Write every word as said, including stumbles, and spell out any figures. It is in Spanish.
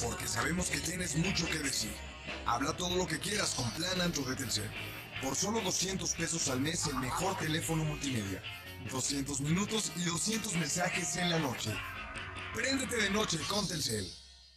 porque sabemos que tienes mucho que decir. Habla todo lo que quieras con Plan Ancho de Telcel. Por solo doscientos pesos al mes, el mejor teléfono multimedia. doscientos minutos y doscientos mensajes en la noche. Préndete de noche con Telcel.